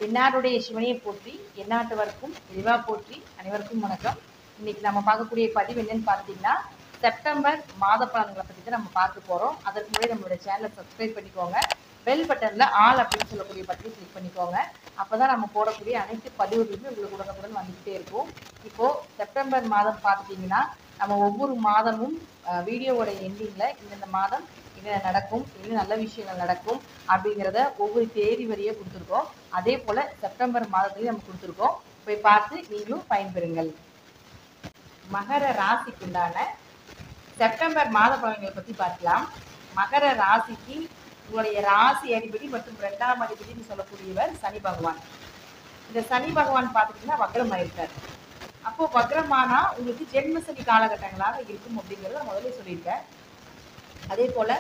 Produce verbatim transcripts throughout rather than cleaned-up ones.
என்னாருடைய சிவனையை போற்றி எந்நாட்டவருக்கும் இறைவா போற்றி. அனைவருக்கும் வணக்கம். இன்னைக்கு நம்ம பார்க்கக்கூடிய பதிவு என்னன்னு பார்த்தீங்கன்னா, செப்டம்பர் மாத பலன்களை பற்றி தான் நம்ம பார்க்க போகிறோம். அதற்கு முன்னாடி நம்மளுடைய சேனலை சப்ஸ்கிரைப் பண்ணிக்கோங்க. பெல் பட்டனில் ஆல் அப்படின்னு சொல்லக்கூடிய பற்றியை கிளிக் பண்ணிக்கோங்க. அப்போ தான் நம்ம போடக்கூடிய அனைத்து பதிவுகளுமே உங்களுக்கு உடனுக்குடன் வந்துக்கிட்டே இருக்கும். இப்போது செப்டம்பர் மாதம் பார்த்துட்டிங்கன்னா, நம்ம ஒவ்வொரு மாதமும் வீடியோவோட எண்டிங்கில் இந்தந்த மாதம் என்ன நடக்கும், என்ன நல்ல விஷயங்கள் நடக்கும் அப்படிங்கிறத ஒவ்வொரு தேதி வரையே கொடுத்துருக்கோம். அதே போல் செப்டம்பர் மாதத்துலேயும் நம்ம கொடுத்துருக்கோம். போய் பார்த்து நீங்களும் பயன்பெறுங்கள். மகர ராசிக்கு உண்டான செப்டம்பர் மாத பலன்களை பற்றி பார்க்கலாம். மகர ராசிக்கு உங்களுடைய ராசி அதிபதி மற்றும் இரண்டாம் அதிபதினு சொல்லக்கூடியவர் சனி பகவான். இந்த சனி பகவான் பார்த்துட்டிங்கன்னா வக்ரம் ஆயிருக்கார். அப்போ வக்ரமானா உங்களுக்கு ஜென்ம சனி காலகட்டங்களாக இருக்கும் அப்படிங்கிறத முதல்ல சொல்லியிருக்கேன். அதே போல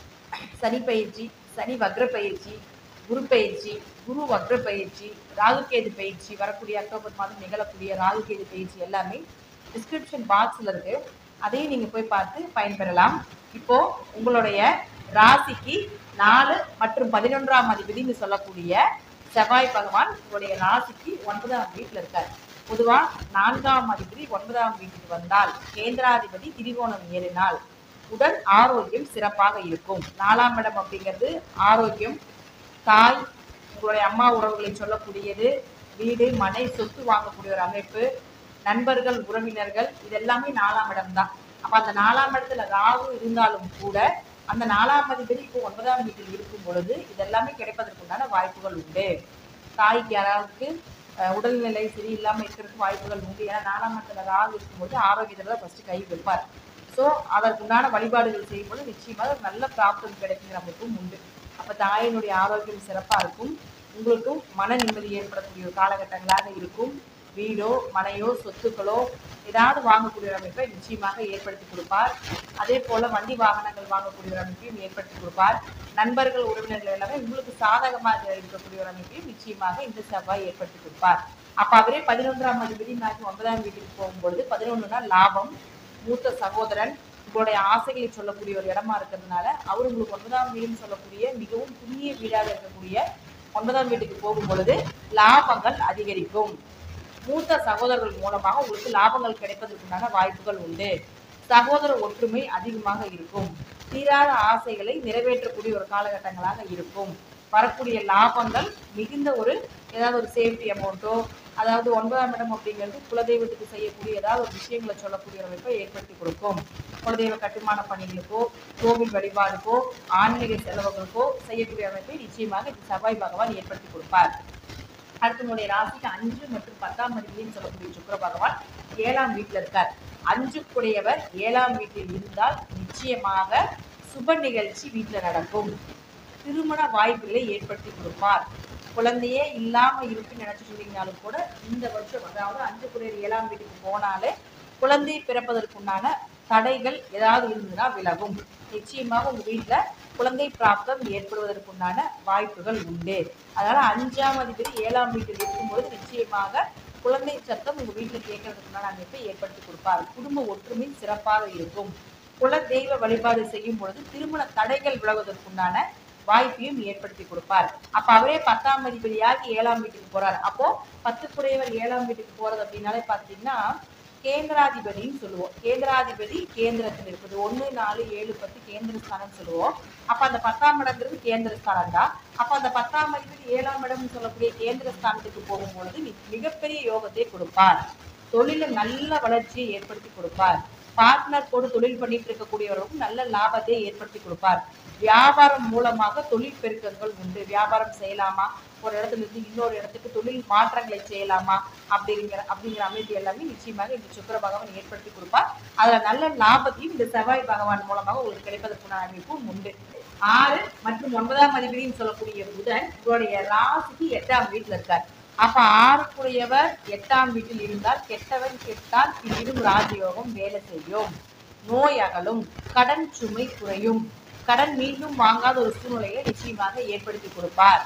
சனி பயிற்சி, சனி வக்ர பயிற்சி, குரு பயிற்சி, குரு வக்ர பயிற்சி, ராகுகேது பயிற்சி, வரக்கூடிய அக்டோபர் மாதம் நிகழக்கூடிய ராகுகேது பயிற்சி எல்லாமே டிஸ்கிரிப்ஷன் பாக்ஸில் இருக்கு. அதையும் நீங்கள் போய் பார்த்து பயன்பெறலாம். இப்போ உங்களுடைய ராசிக்கு நாலு மற்றும் பதினொன்றாம் அதிபதினு சொல்லக்கூடிய செவ்வாய் பகவான் உங்களுடைய ராசிக்கு ஒன்பதாம் வீட்டில் இருக்கார். பொதுவாக நான்காம் அதிபதி ஒன்பதாம் வீட்டுக்கு வந்தால், கேந்திராதிபதி திரிகோணம் ஏறினால் உடல் ஆரோக்கியம் சிறப்பாக இருக்கும். நாலாம் இடம் அப்படிங்கிறது ஆரோக்கியம், தாய், உங்களுடைய அம்மா உறவுகளை சொல்லக்கூடியது, வீடு மனை சொத்து வாங்கக்கூடிய ஒரு அமைப்பு, நண்பர்கள் உறவினர்கள், இதெல்லாமே நாலாம் இடம் தான். அப்போ அந்த நாலாம் இடத்துல ராகு இருந்தாலும் கூட அந்த நாலாம் அதிபதி இப்போ ஒன்பதாம் வீட்டில் இருக்கும் பொழுது இதெல்லாமே கிடைப்பதற்குண்டான வாய்ப்புகள் உண்டு. தாய்க்கு யாராவது உடல்நிலை சரியில்லாமல் இருக்கிறதுக்கு வாய்ப்புகள் உண்டு. ஏன்னா நாலாம் இடத்துல ராகு இருக்கும்போது ஆரோக்கியத்தில் தான் ஃபஸ்ட்டு கை வைப்பார். ஸோ அதற்குண்டான வழிபாடுகள் செய்யும்போது நிச்சயமாக நல்ல பிராப்தம் கிடைக்குங்கிற அமைப்பும் உண்டு. அப்போ தாயினுடைய ஆரோக்கியம் சிறப்பாக இருக்கும். உங்களுக்கும் மன நிம்மதி ஏற்படக்கூடிய ஒரு காலகட்டங்களாக இருக்கும். வீடோ மனையோ சொத்துக்களோ ஏதாவது வாங்கக்கூடிய ஒரு அமைப்பை நிச்சயமாக ஏற்படுத்தி கொடுப்பார். அதே போல் வண்டி வாகனங்கள் வாங்கக்கூடிய ஒரு அமைப்பையும் ஏற்படுத்தி கொடுப்பார். நண்பர்கள் உறவினர்கள் எல்லாமே உங்களுக்கு சாதகமாக இருக்கக்கூடிய ஒரு அமைப்பையும் நிச்சயமாக இந்த செவ்வாய் ஏற்படுத்தி கொடுப்பார். அப்போ அவரே பதினொன்றாம் அதிபதி நாளைக்கு ஒன்பதாம் வீட்டுக்கு போகும்பொழுது பதினொன்றுனா லாபம், மூத்த சகோதரன், உங்களுடைய ஆசைகளை சொல்லக்கூடிய ஒரு இடமா இருக்கிறதுனால அவர் உங்களுக்கு ஒன்பதாம் வீடுன்னு சொல்லக்கூடிய மிகவும் புண்ணிய வீடாக இருக்கக்கூடிய ஒன்பதாம் வீட்டுக்கு போகும் பொழுது லாபங்கள் அதிகரிக்கும். மூத்த சகோதரர்கள் மூலமாக உங்களுக்கு லாபங்கள் கிடைப்பதற்குண்டான வாய்ப்புகள் உண்டு. சகோதர ஒற்றுமை அதிகமாக இருக்கும். தீராத ஆசைகளை நிறைவேற்றக்கூடிய ஒரு காலகட்டங்களாக இருக்கும். வரக்கூடிய லாபங்கள் மிகுந்த ஒரு ஏதாவது ஒரு சேஃப்டி அமௌண்ட்டோ, அதாவது ஒன்பதாம் இடம் அப்படிங்கிறது குலதெய்வத்துக்கு செய்யக்கூடிய ஏதாவது ஒரு விஷயங்களை சொல்லக்கூடிய அமைப்பை ஏற்படுத்தி கொடுக்கும். குலதெய்வ கட்டுமான பணிகளுக்கோ, கோவில் வழிபாடுக்கோ, ஆன்மீக செலவுகளுக்கோ செய்யக்கூடிய அமைப்பை நிச்சயமாக இந்த செவ்வாய் பகவான் ஏற்படுத்தி கொடுப்பார். அடுத்து உங்களுடைய ராசிக்கு அஞ்சு மற்றும் பத்தாம் அதிபதினு சொல்லக்கூடிய சுக்கிர பகவான் ஏழாம் வீட்டில் இருக்கார். அஞ்சுக்குடையவர் ஏழாம் வீட்டில் இருந்தால் நிச்சயமாக சுப நிகழ்ச்சி வீட்டில் நடக்கும். திருமண வாய்ப்புகளை ஏற்படுத்தி கொடுப்பார். குழந்தையே இல்லாமல் இருக்குன்னு நினைச்சு சொல்லிங்கனாலும் கூட இந்த வருஷம், அதாவது அஞ்சு குடையர் ஏழாம் வீட்டுக்கு போனாலே குழந்தை பிறப்பதற்குண்டான தடைகள் ஏதாவது இருந்ததுன்னா விலகும். நிச்சயமாக உங்க வீட்டுல குழந்தை பிராப்தம் ஏற்படுவதற்குண்டான வாய்ப்புகள் உண்டு. அதனால அஞ்சாம் அதிபதி ஏழாம் வீட்டில் இருக்கும்போது நிச்சயமாக குழந்தை சத்தம் உங்க வீட்டுல கேட்கறதுக்குண்டான அமைப்பை ஏற்படுத்தி கொடுப்பார். குடும்ப ஒற்றுமை சிறப்பாக இருக்கும். குல தெய்வ வழிபாடு செய்யும் பொழுது திருமண தடைகள் விலகுவதற்குண்டான வாய்ப்பையும் ஏற்படுத்தி கொடுப்பார். அப்ப அவரே பத்தாம் அதிபதியாகி ஏழாம் வீட்டுக்கு போறார். அப்போ பத்து குடையவர் ஏழாம் வீட்டுக்கு போறது அப்படின்னாலே பாத்தீங்கன்னா கேந்திராதிபதினு சொல்லுவோம். கேந்திராதிபதி கேந்திரத்தில் இருக்குது. ஒன்று நாலு ஏழு பத்து கேந்திரஸ்தானம் சொல்லுவோம். அப்ப அந்த பத்தாம் இடங்கிறது கேந்திரஸ்தானம் தான். அப்ப அந்த பத்தாம் அதிபதி ஏழாம் இடம் சொல்லக்கூடிய கேந்திரஸ்தானத்துக்கு போகும்பொழுது மிகப்பெரிய யோகத்தை கொடுப்பார். தொழில நல்ல வளர்ச்சியை ஏற்படுத்தி கொடுப்பார். பார்ட்னர் போடு தொழில் பண்ணிட்டு இருக்கக்கூடியவர்களுக்கும் நல்ல லாபத்தை ஏற்படுத்தி கொடுப்பார். வியாபாரம் மூலமாக தொழில் பெருக்கங்கள் உண்டு. வியாபாரம் செய்யலாமா, ஒரு இடத்துல இருந்து இன்னொரு இடத்துக்கு தொழில் மாற்றங்களை செய்யலாமா அப்படிங்கிற அப்படிங்கிற அமைப்பு எல்லாமே நிச்சயமாக இந்த சுக்கிர பகவான் ஏற்படுத்தி கொடுப்பார். அதுல நல்ல லாபத்தையும் இந்த செவ்வாய் பகவான் மூலமாக உங்களுக்கு கிடைப்பதற்குண்டான அமைப்பும் உண்டு. ஆறு மற்றும் ஒன்பதாம் அதிபதினு சொல்லக்கூடிய புதன் உங்களுடைய ராசிக்கு எட்டாம் வீட்டில் இருக்கார். அப்ப ஆறுக்குடையவர் எட்டாம் வீட்டில் இருந்தால் கெட்டவன் கெட்டால் பின்னிடும் ராஜயோகம் வேலை செய்யும். நோய் அகலும், கடன் சுமை குறையும், கடன் மீண்டும் வாங்காத ஒரு சூழ்நிலையை நிச்சயமாக ஏற்படுத்தி கொடுப்பார்.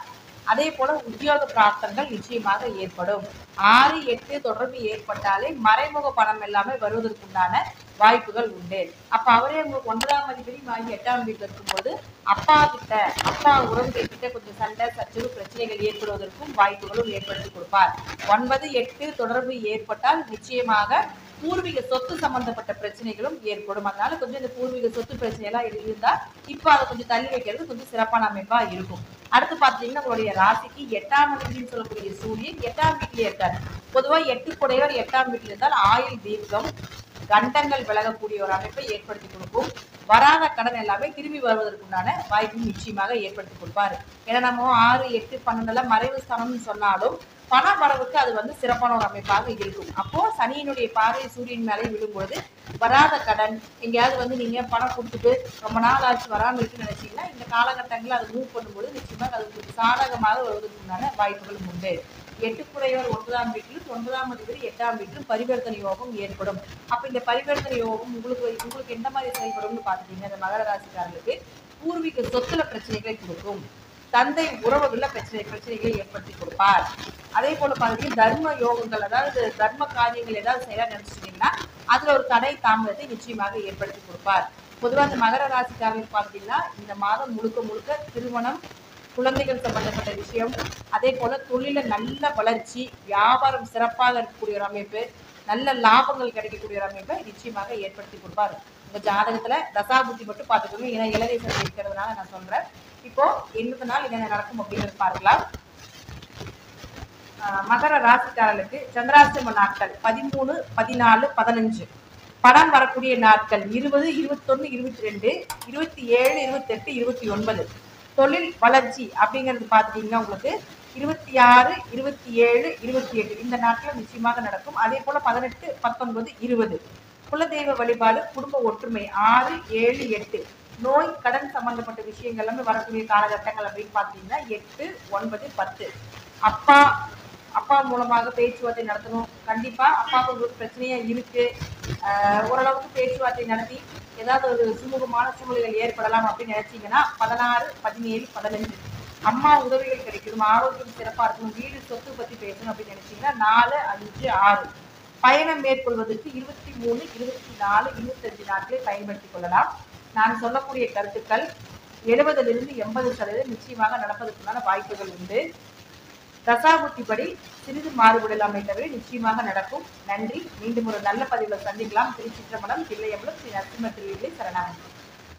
அதே போல உத்தியோக பிராப்தங்கள் நிச்சயமாக ஏற்படும். ஆறு எட்டு தொடர்பு ஏற்பட்டாலே மறைமுக பணம் எல்லாமே வருவதற்குண்டான வாய்ப்புகள் உண்டு. அப்ப அவரே உங்களுக்கு ஒன்பதாம் அதிபதி வாங்கி எட்டாம் வீட்டில் இருக்கும்போது அப்பா கிட்ட அப்பா உறவுகள் கிட்ட கொஞ்சம் சண்டை சச்சரவு பிரச்சனைகள் ஏற்படுவதற்கும் வாய்ப்புகளும் ஏற்படுத்தி கொடுப்பார். ஒன்பது எட்டு தொடர்பு ஏற்பட்டால் நிச்சயமாக பூர்வீக சொத்து சம்பந்தப்பட்ட பிரச்சனைகளும் ஏற்படும். அதனால கொஞ்சம் இந்த பூர்வீக சொத்து பிரச்சனை எல்லாம் இருந்தா இப்ப அதை கொஞ்சம் தள்ளி வைக்கிறது கொஞ்சம் சிறப்பான அமைப்பா இருக்கும். அடுத்து பாத்தீங்கன்னா உங்களுடைய ராசிக்கு எட்டாம் அதிபதினு சொல்லக்கூடிய சூரியன் எட்டாம் வீட்டிலே இருக்காரு. பொதுவா எட்டு குடையவர் எட்டாம் வீட்டில் இருந்தால் ஆயுள் தீர்க்கம் கண்டங்கள் விலகக்கூடிய ஒரு அமைப்பை ஏற்படுத்தி கொடுக்கும். வராத கடன் எல்லாமே திரும்பி வருவதற்குண்டான வாய்ப்பு நிச்சயமாக ஏற்படுத்தி கொடுப்பாரு. ஏன்னா நம்ம ஆறு எட்டு பன்னெண்டுல மறைவு ஸ்தானம்னு சொன்னாலும் பண வரவுக்கு அது வந்து சிறப்பான ஒரு அமைப்பாக இருக்கும். அப்போ சனியினுடைய பார்வை சூரியன் மேலே விழும்பொழுது வராத கடன் எங்கேயாவது வந்து நீங்க பணம் கொடுத்துட்டு ரொம்ப நாள் ஆச்சு வராமல் இருக்குன்னு நினைச்சீங்கன்னா இந்த காலகட்டங்களில் அதை மூவ் பண்ணும்போது நிச்சயமாக அது உங்களுக்கு சாதகமாக வருவதற்குண்டான வாய்ப்புகளும் உண்டு. எட்டுக்குடையவர் ஒன்பதாம் வீட்டிலும் ஒன்பதாம் அதிபதி எட்டாம் வீட்டிலும் பரிவர்த்தனை யோகம் ஏற்படும். அப்ப இந்த பரிவர்த்தனை யோகம் உங்களுக்கு உங்களுக்கு எந்த மாதிரி செயல்படும்னு பாத்துட்டீங்க இந்த மகர ராசிக்காரர்களுக்கு பூர்வீக சொத்துல பிரச்சனைகளை கொடுக்கும். தந்தை உறவுகள்ல பிரச்சனை பிரச்சனைகளை ஏற்படுத்தி கொடுப்பார். அதே போல பாத்தீங்கன்னா தர்ம யோகங்கள் அதாவது தர்ம காரியங்கள் ஏதாவது செய்ய நினைச்சிட்டீங்கன்னா அதுல ஒரு தடை தாமதத்தை நிச்சயமாக ஏற்படுத்தி கொடுப்பார். பொதுவாக இந்த மகர ராசிக்காரர்கள் பார்த்தீங்கன்னா இந்த மாதம் முழுக்க முழுக்க திருமணம் குழந்தைகள் சம்பந்தப்பட்ட விஷயம் அதே போல தொழில நல்ல வளர்ச்சி வியாபாரம் சிறப்பாக இருக்கக்கூடிய ஒரு அமைப்பு நல்ல லாபங்கள் கிடைக்கக்கூடிய ஒரு அமைப்பை நிச்சயமாக ஏற்படுத்தி கொடுப்பாரு. உங்க ஜாதகத்துல தசாபுத்தி மட்டும் பார்த்துக்கோங்க. ஏன்னா இளதேசம் இருக்கிறதுனால நான் சொல்றேன். இப்போ எண்பது நாள் என்னென்ன நடக்கும் அப்படிங்கிறது பார்க்கலாம். மகர ராசிக்காரர்களுக்கு சந்திராஷ்டம நாட்கள் பதிமூணு பதினாலு பதினஞ்சு படம் வரக்கூடிய நாட்கள் இருபது இருபத்தொன்னு இருபத்தி ரெண்டு இருபத்தி ஏழு இருபத்தி எட்டு இருபத்தி ஒன்பது தொழில் வளர்ச்சி அப்படிங்கிறது பார்த்துட்டீங்கன்னா உங்களுக்கு இருபத்தி ஆறு இருபத்தி ஏழு இருபத்தி எட்டு இந்த நாட்கள் நிச்சயமாக நடக்கும். அதே போல பதினெட்டு பத்தொன்பது இருபது குலதெய்வ வழிபாடு குடும்ப ஒற்றுமை ஆறு ஏழு எட்டு நோய் கடன் சம்பந்தப்பட்ட விஷயங்கள் எல்லாமே வரக்கூடிய காலகட்டங்கள் அப்படின்னு பார்த்தீங்கன்னா எட்டு ஒன்பது பத்து அப்பா அப்பா மூலமாக பேச்சுவார்த்தை நடத்தணும். கண்டிப்பா அப்பாவுக்கு உங்களுக்கு பிரச்சனையா இருக்கு, ஓரளவுக்கு பேச்சுவார்த்தை நடத்தி ஏதாவது ஒரு சுமூகமான சூழ்நிலைகள் ஏற்படலாம் அப்படின்னு நினைச்சீங்கன்னா பதினாறு பதினேழு பதினஞ்சு அம்மா உதவிகள் கிடைக்கணும், ஆரோக்கியம் சிறப்பா இருக்கணும், வீடு சொத்து பத்தி பேசணும் அப்படின்னு நினைச்சீங்கன்னா நாலு அஞ்சு ஆறு பயணம் மேற்கொள்வதற்கு இருபத்தி மூணு இருபத்தி நாலு இருபத்தஞ்சு நாட்களை பயன்படுத்திக் கொள்ளலாம். நான் சொல்லக்கூடிய கருத்துக்கள் எழுபதிலிருந்து எண்பது சதவீதம் நிச்சயமாக நடப்பதற்குண்டான வாய்ப்புகள் உண்டு. தசாபுத்திப்படி சிறிது மாறுபடலாமே தவிர நிச்சயமாக நடக்கும். நன்றி. மீண்டும் ஒரு நல்ல பதிவில் சந்திக்கலாம். திருச்சிற்றம்பலம் தில்லையம்பலம் ஸ்ரீ நரசிம்ம திருவிழை சரணாகி.